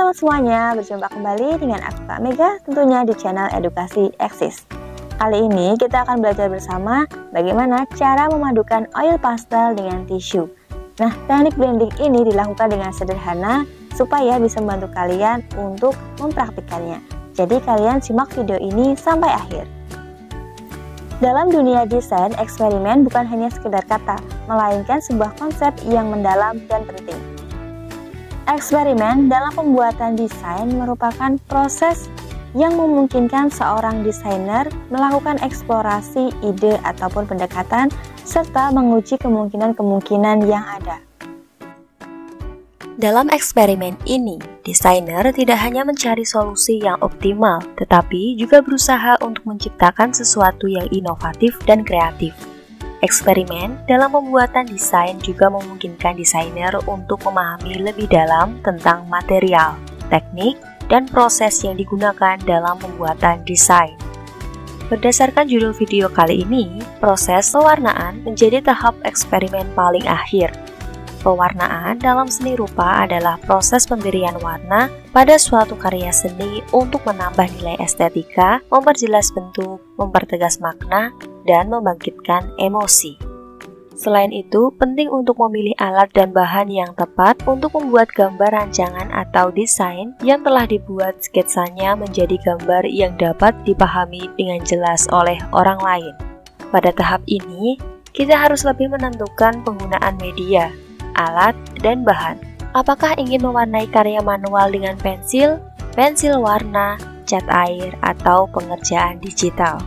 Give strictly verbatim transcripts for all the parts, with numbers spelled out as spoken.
Halo semuanya, berjumpa kembali dengan aku Kak Mega tentunya di channel Edukasi Eksis. Kali ini kita akan belajar bersama bagaimana cara memadukan oil pastel dengan tisu. Nah, teknik blending ini dilakukan dengan sederhana supaya bisa membantu kalian untuk mempraktikkannya. Jadi kalian simak video ini sampai akhir. Dalam dunia desain, eksperimen bukan hanya sekedar kata, melainkan sebuah konsep yang mendalam dan penting. Eksperimen dalam pembuatan desain merupakan proses yang memungkinkan seorang desainer melakukan eksplorasi ide ataupun pendekatan serta menguji kemungkinan-kemungkinan yang ada. Dalam eksperimen ini, desainer tidak hanya mencari solusi yang optimal, tetapi juga berusaha untuk menciptakan sesuatu yang inovatif dan kreatif. Eksperimen dalam pembuatan desain juga memungkinkan desainer untuk memahami lebih dalam tentang material, teknik, dan proses yang digunakan dalam pembuatan desain. Berdasarkan judul video kali ini, proses pewarnaan menjadi tahap eksperimen paling akhir. Pewarnaan dalam seni rupa adalah proses pemberian warna pada suatu karya seni untuk menambah nilai estetika, memperjelas bentuk, mempertegas makna, dan membangkitkan emosi. Selain itu, penting untuk memilih alat dan bahan yang tepat untuk membuat gambar rancangan atau desain yang telah dibuat sketsanya menjadi gambar yang dapat dipahami dengan jelas oleh orang lain. Pada tahap ini, kita harus lebih menentukan penggunaan media, alat, dan bahan. Apakah ingin mewarnai karya manual dengan pensil, pensil warna, cat air, atau pengerjaan digital?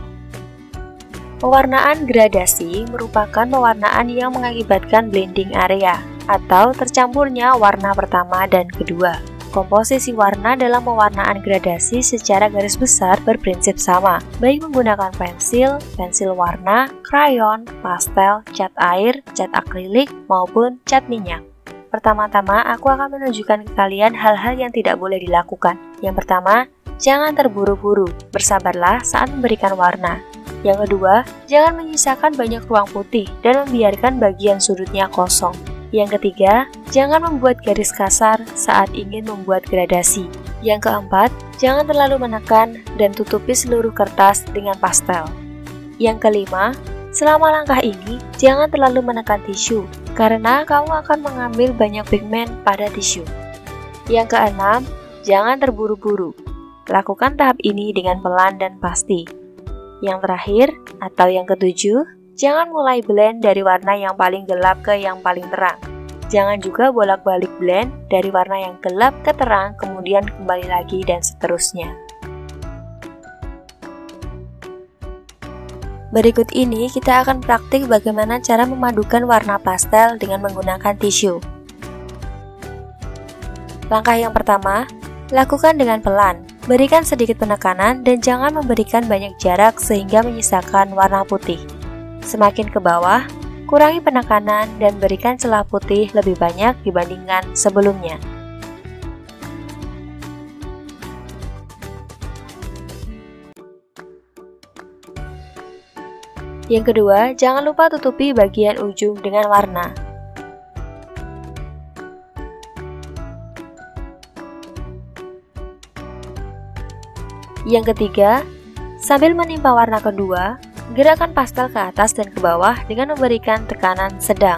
Pewarnaan gradasi merupakan pewarnaan yang mengakibatkan blending area atau tercampurnya warna pertama dan kedua. Komposisi warna dalam pewarnaan gradasi secara garis besar berprinsip sama, baik menggunakan pensil, pensil warna, krayon, pastel, cat air, cat akrilik, maupun cat minyak. Pertama-tama, aku akan menunjukkan ke kalian hal-hal yang tidak boleh dilakukan. Yang pertama, jangan terburu-buru, bersabarlah saat memberikan warna. Yang kedua, jangan menyisakan banyak ruang putih dan membiarkan bagian sudutnya kosong. Yang ketiga, jangan membuat garis kasar saat ingin membuat gradasi. Yang keempat, jangan terlalu menekan dan tutupi seluruh kertas dengan pastel. Yang kelima, selama langkah ini, jangan terlalu menekan tisu, karena kamu akan mengambil banyak pigmen pada tisu. Yang keenam, jangan terburu-buru. Lakukan tahap ini dengan pelan dan pasti. Yang terakhir, atau yang ketujuh, jangan mulai blend dari warna yang paling gelap ke yang paling terang. Jangan juga bolak-balik blend dari warna yang gelap ke terang, kemudian kembali lagi, dan seterusnya. Berikut ini kita akan praktik bagaimana cara memadukan warna pastel dengan menggunakan tisu. Langkah yang pertama, lakukan dengan pelan. Berikan sedikit penekanan dan jangan memberikan banyak jarak sehingga menyisakan warna putih. Semakin ke bawah, kurangi penekanan dan berikan celah putih lebih banyak dibandingkan sebelumnya. Yang kedua, jangan lupa tutupi bagian ujung dengan warna. Yang ketiga, sambil menimpa warna kedua, gerakkan pastel ke atas dan ke bawah dengan memberikan tekanan sedang.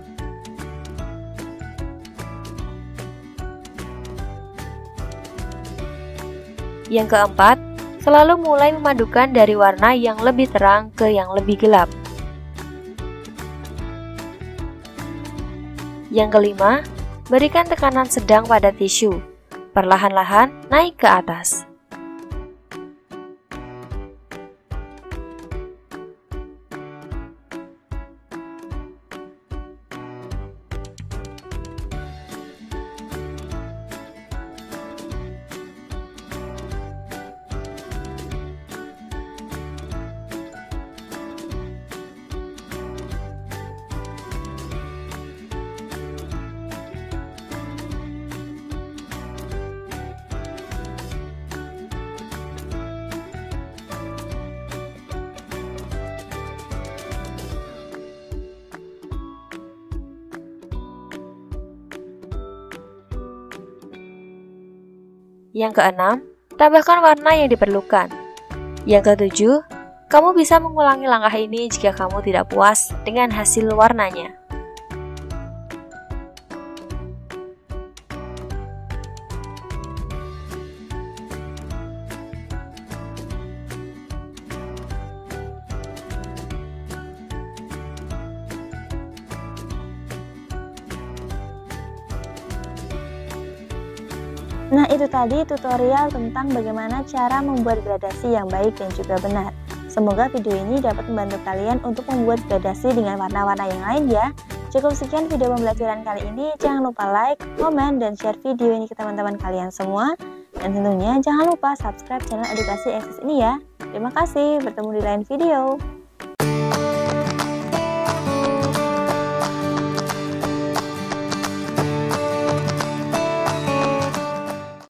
Yang keempat, selalu mulai memadukan dari warna yang lebih terang ke yang lebih gelap. Yang kelima, berikan tekanan sedang pada tisu. Perlahan-lahan naik ke atas. Yang keenam, tambahkan warna yang diperlukan. Yang ketujuh, kamu bisa mengulangi langkah ini jika kamu tidak puas dengan hasil warnanya. Nah, itu tadi tutorial tentang bagaimana cara membuat gradasi yang baik dan juga benar. Semoga video ini dapat membantu kalian untuk membuat gradasi dengan warna-warna yang lain ya. Cukup sekian video pembelajaran kali ini. Jangan lupa like, komen, dan share video ini ke teman-teman kalian semua. Dan tentunya jangan lupa subscribe channel Edukasi Eksis ini ya. Terima kasih, bertemu di lain video.